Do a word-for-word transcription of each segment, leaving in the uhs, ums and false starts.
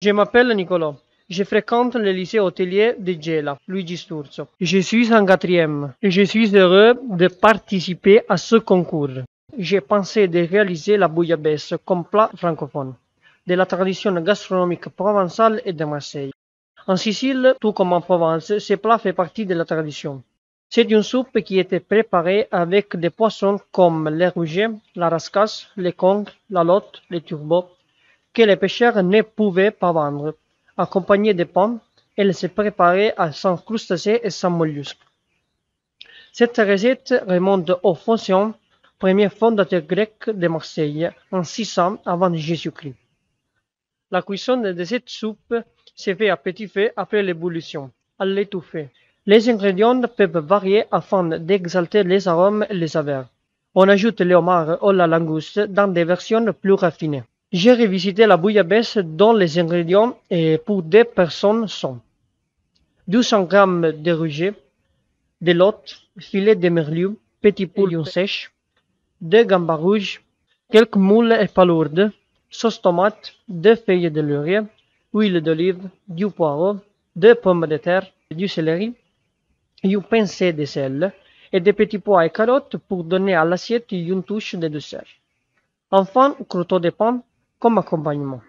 Je m'appelle Nicolas. Je fréquente le lycée hôtelier de Gela, Luigi Sturzo. Je suis en quatrième et je suis heureux de participer à ce concours. J'ai pensé de réaliser la bouillabaisse comme plat francophone, de la tradition gastronomique provençale et de Marseille. En Sicile, tout comme en Provence, ce plat fait partie de la tradition. C'est une soupe qui était préparée avec des poissons comme les rouget, la rascasse, les congres, la lotte, les turbots, que les pêcheurs ne pouvaient pas vendre. Accompagnée de pommes, elle se préparait sans crustacés et sans mollusques. Cette recette remonte aux Phocion, premier fondateur grec de Marseille, en six cents avant Jésus-Christ. La cuisson de cette soupe se fait à petit feu après l'ébullition, à l'étouffer. Les ingrédients peuvent varier afin d'exalter les arômes et les saveurs. On ajoute le homard ou la langouste dans des versions plus raffinées. J'ai revisité la bouillabaisse dont les ingrédients pour deux personnes sont deux cents grammes de rouget, de lotte, filet de merlu, petit poulet sèche, deux gambas rouges, quelques moules et palourdes, sauce tomate, deux feuilles de laurier, huile d'olive, du poireau, deux pommes de terre, du céleri, une pincée de sel et des petits pois et carottes pour donner à l'assiette une touche de douceur. Enfin, croûtons de pommes comme accompagnement.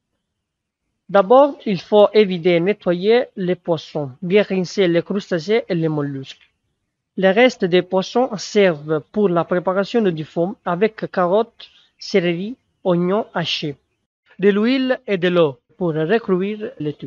D'abord, il faut éviter et nettoyer les poissons, bien rincer les crustacés et les mollusques. Le reste des poissons servent pour la préparation du fond avec carottes, céleri, oignons hachés, de l'huile et de l'eau pour recourir le tout.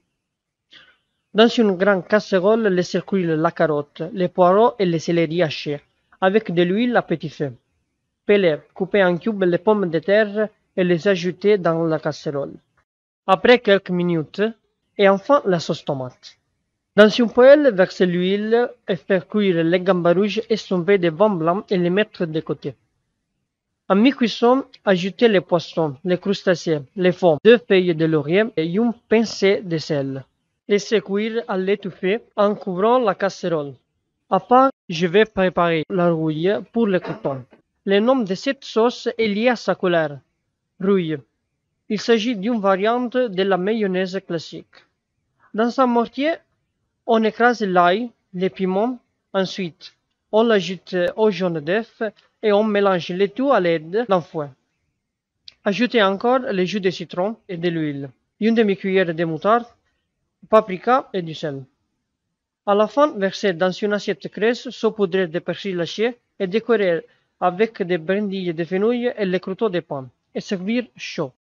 Dans une grande casserole, laissez cuire la carotte, les poireaux et le céleri hachés, avec de l'huile à petit feu. Pelez, coupez en cubes les pommes de terre et les ajoutez dans la casserole. Après quelques minutes, et enfin la sauce tomate. Dans une poêle, versez l'huile et faire cuire les gambas rouges estompés de vin blanc et les mettre de côté. En mi-cuisson, ajoutez les poissons, les crustacés, les fonds, deux feuilles de laurier et une pincée de sel. Laissez cuire à l'étouffée en couvrant la casserole. À part, je vais préparer la rouille pour le coton. Le nom de cette sauce est lié à sa couleur, rouille. Il s'agit d'une variante de la mayonnaise classique. Dans un mortier, on écrase l'ail, les piments, ensuite on l'ajoute au jaune d'œuf et on mélange le tout à l'aide d'un fouet. Ajoutez encore le jus de citron et de l'huile, une demi-cuillère de moutarde, paprika et du sel. À la fin, versez dans une assiette creuse, saupoudrez de persil haché et décorez avec des brindilles de fenouil et les croûtons de pommes et servir chaud.